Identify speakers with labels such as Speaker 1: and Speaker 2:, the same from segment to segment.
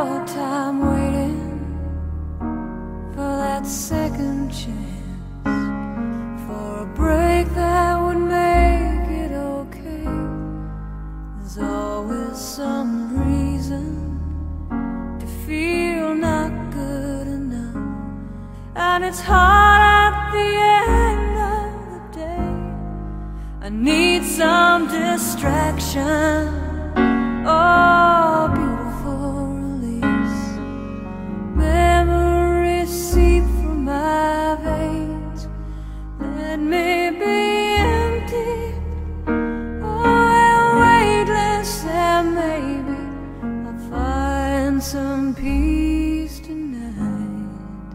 Speaker 1: your time waiting for that second chance, for a break that would make it okay. There's always some reason to feel not good enough, and it's hard at the end of the day. I need some distraction, oh, beautiful release. Memories seep from my veins. Let me be empty, oh, and weightless, and maybe I'll find some peace tonight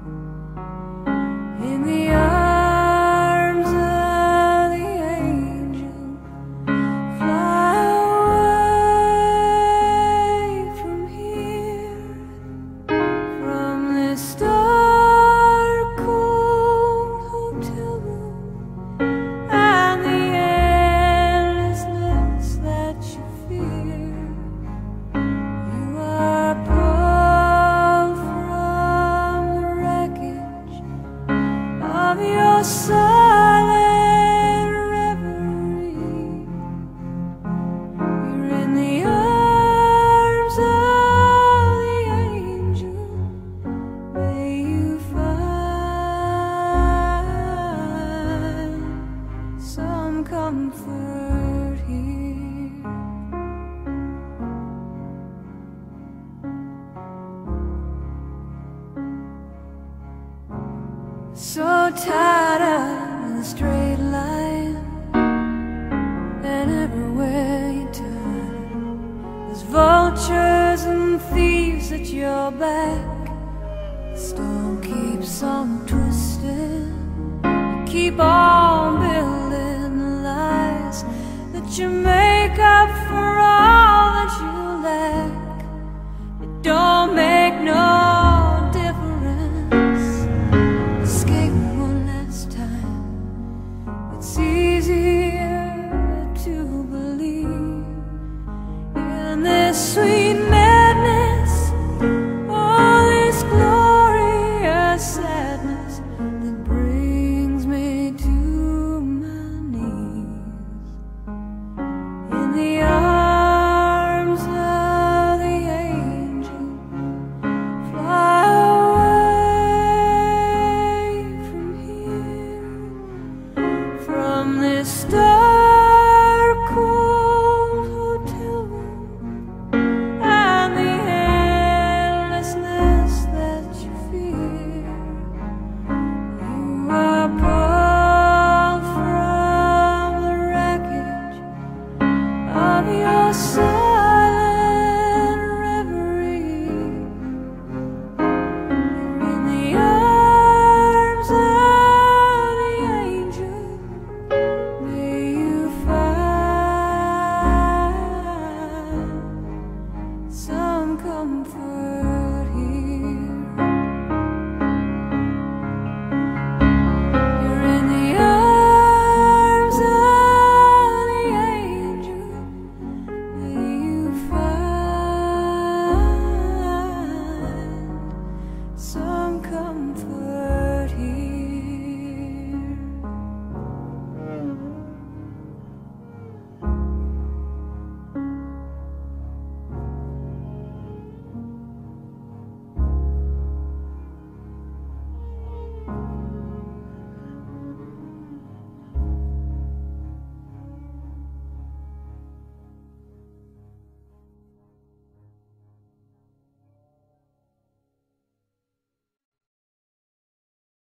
Speaker 1: in the arms of the angel. Fly away from here, from this dark, cold hotel room, and the endlessness that you fear. You are pulled from the wreckage of your silent reverie. You're in the arms of the angel. May you find some comfort here. So tired of the straight line, and everywhere you turn, there's vultures and thieves at your back.